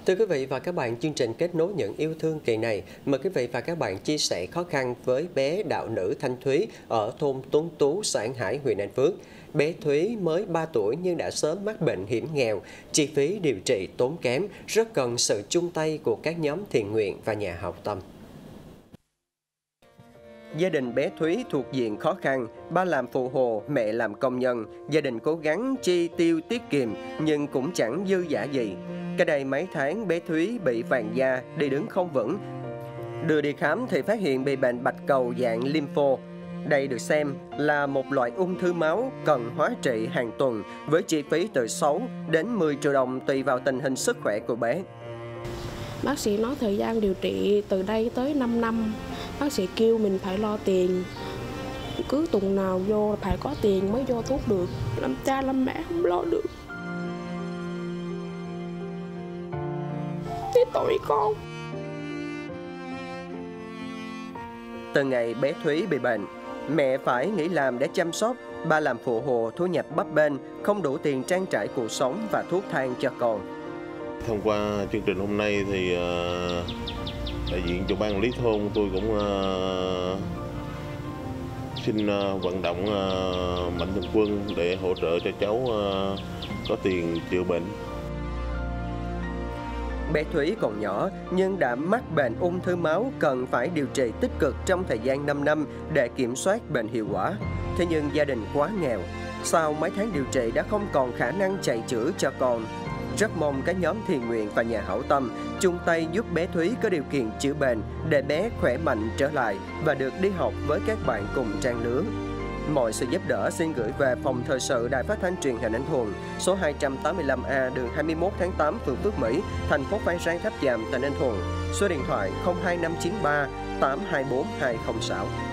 Thưa quý vị và các bạn, chương trình Kết nối những yêu thương kỳ này mời quý vị và các bạn chia sẻ khó khăn với bé đạo nữ Thanh Thúy ở thôn Tuấn Tú, xã An Hải, huyện An Phước. Bé Thúy mới 3 tuổi nhưng đã sớm mắc bệnh hiểm nghèo, chi phí điều trị tốn kém, rất cần sự chung tay của các nhóm thiện nguyện và nhà hảo tâm. Gia đình bé Thúy thuộc diện khó khăn, ba làm phụ hồ, mẹ làm công nhân. Gia đình cố gắng chi tiêu tiết kiệm nhưng cũng chẳng dư dả gì. Cách đây mấy tháng bé Thúy bị vàng da, đi đứng không vững. Đưa đi khám thì phát hiện bị bệnh bạch cầu dạng lympho. Đây được xem là một loại ung thư máu cần hóa trị hàng tuần với chi phí từ 6 đến 10 triệu đồng tùy vào tình hình sức khỏe của bé. Bác sĩ nói thời gian điều trị từ đây tới 5 năm. Bác sĩ kêu mình phải lo tiền. Cứ tuần nào vô phải có tiền mới vô thuốc được. Làm cha làm mẹ không lo được. Thế tội con. Từ ngày bé Thúy bị bệnh, mẹ phải nghỉ làm để chăm sóc. Ba làm phụ hồ, thu nhập bấp bênh, không đủ tiền trang trải cuộc sống và thuốc thang cho con. Thông qua chương trình hôm nay thì đại diện cho ban quản lý thôn tôi cũng xin vận động mạnh thường quân để hỗ trợ cho cháu có tiền chữa bệnh. Bé Thúy còn nhỏ nhưng đã mắc bệnh ung thư máu, cần phải điều trị tích cực trong thời gian 5 năm để kiểm soát bệnh hiệu quả. Thế nhưng gia đình quá nghèo, sau mấy tháng điều trị đã không còn khả năng chạy chữa cho con. Rất mong các nhóm thiện nguyện và nhà hảo tâm chung tay giúp bé Thúy có điều kiện chữa bệnh để bé khỏe mạnh trở lại và được đi học với các bạn cùng trang lứa. Mọi sự giúp đỡ xin gửi về Phòng Thời sự Đài Phát thanh Truyền hình Ninh Thuận, số 285A, đường 21 tháng 8, phường Phước Mỹ, thành phố Phan Rang, Tháp Chàm, tỉnh Ninh Thuận. Số điện thoại 02593 824206.